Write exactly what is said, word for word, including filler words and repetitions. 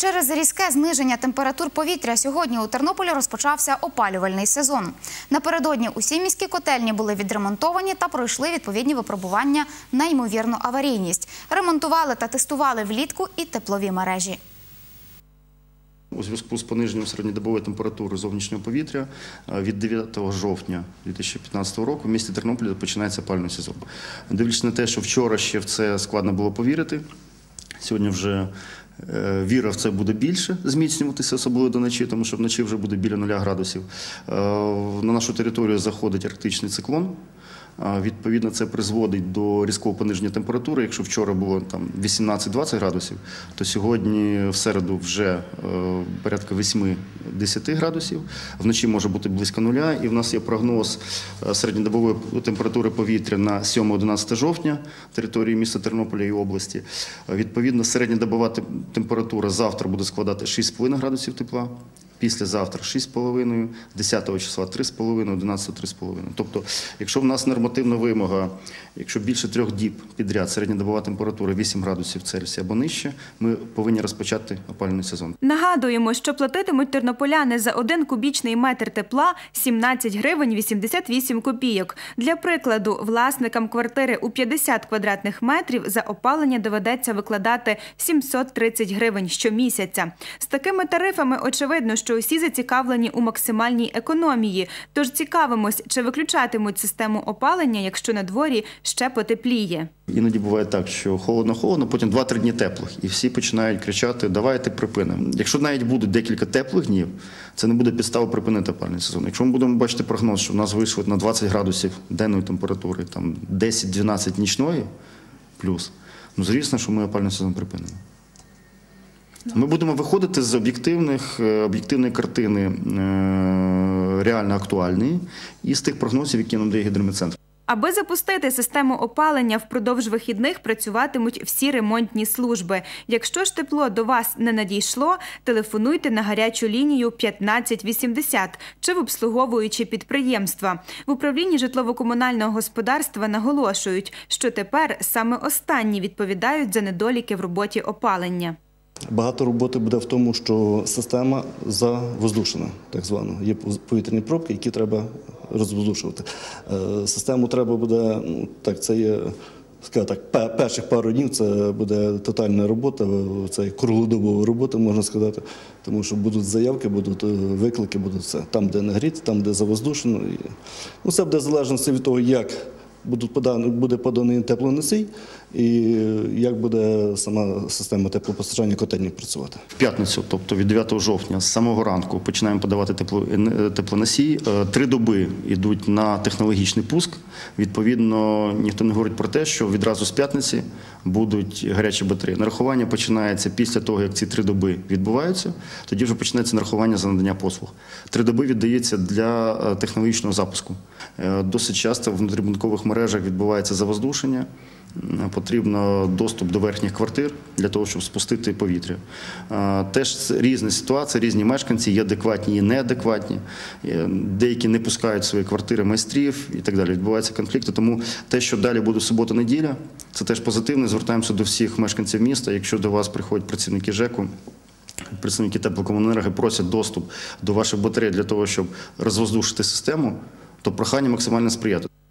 Через різке зниження температур повітря сьогодні у Тернополі розпочався опалювальний сезон. Напередодні усі міські котельні були відремонтовані та пройшли відповідні випробування на ймовірну аварійність. Ремонтували та тестували влітку і теплові мережі. У зв'язку з пониженням середньодобової температури зовнішнього повітря від дев'ятого жовтня дві тисячі п'ятнадцятого року в місті Тернополі починається опалювальний сезон. Дивлячись на те, що вчора ще в це складно було повірити, сьогодні вже віра в це буде більше зміцнюватися, особливо до ночі, тому що вночі вже буде біля нуля градусів. На нашу територію заходить арктичний циклон. Відповідно, це призводить до різкого пониження температури. Якщо вчора було там вісімнадцять-двадцять градусів, то сьогодні в середу вже порядка вісім-десять градусів. Вночі може бути близько нуля. І в нас є прогноз середньодобової температури повітря на сьоме-одинадцяте жовтня території міста Тернополя і області. Відповідно, середньодобова температура завтра буде складати шість з половиною градусів тепла. Післязавтра шість з половиною, десятого числа три з половиною, одинадцятого три з половиною. Тобто, якщо в нас нормативна вимога, якщо більше трьох діб підряд середньодобова температура вісім градусів Цельсія або нижче, ми повинні розпочати опалювальний сезон. Нагадуємо, що платитимуть тернополяни за один кубічний метр тепла сімнадцять гривень вісімдесят вісім копійок. Для прикладу, власникам квартири у п'ятдесят квадратних метрів за опалення доведеться викладати сімсот тридцять гривень щомісяця. З такими тарифами очевидно, що усі зацікавлені у максимальній економії. Тож цікавимось, чи виключатимуть систему опалення, якщо на дворі ще потепліє. Іноді буває так, що холодно-холодно, потім два-три дні теплих. І всі починають кричати: давайте припинимо. Якщо навіть будуть декілька теплих днів, це не буде підстава припинити опалювальний сезон. Якщо ми будемо бачити прогноз, що в нас вийшло на двадцять градусів денної температури, там десять-дванадцять нічної плюс, ну звісно, що ми опалювальний сезон припинимо. Ми будемо виходити з об'єктивних, об'єктивної картини реально актуальної і з тих прогнозів, які нам дає гідрометцентр. Аби запустити систему опалення, впродовж вихідних працюватимуть всі ремонтні служби. Якщо ж тепло до вас не надійшло, телефонуйте на гарячу лінію п'ятнадцять вісімдесят чи в обслуговуючі підприємства. В управлінні житлово-комунального господарства наголошують, що тепер саме останні відповідають за недоліки в роботі опалення. Багато роботи буде в тому, що система завоздушена, так звана. Є повітряні пробки, які треба розвоздушувати. Систему треба буде, ну, так, це є, скажімо так, перших пару днів це буде тотальна робота, це круглодобова робота, можна сказати, тому що будуть заявки, будуть виклики, будуть все. Там, де нагріти, там, де завоздушено. Ну, це буде залежно від того, як буде поданий теплоносій і як буде сама система теплопостачання котельні працювати. В п'ятницю, тобто від дев'ятого жовтня, з самого ранку починаємо подавати теплоносій. Три доби йдуть на технологічний пуск. Відповідно, ніхто не говорить про те, що відразу з п'ятниці будуть гарячі батареї. Нарахування починається після того, як ці три доби відбуваються, тоді вже починається нарахування за надання послуг. Три доби віддається для технологічного запуску. Досить часто в внутрібудинкових мережах відбувається завоздушення. Потрібно доступ до верхніх квартир для того, щоб спустити повітря. Теж різні ситуації, різні мешканці, є адекватні і неадекватні. Деякі не пускають в свої квартири майстрів і так далі. Відбуваються конфлікти. Тому те, що далі буде субота-неділя, це теж позитивно. Звертаємося до всіх мешканців міста. Якщо до вас приходять працівники ЖЕКу, представники теплокомуненерго просять доступ до ваших батарей для того, щоб розвоздушити систему, то прохання максимально сприяти.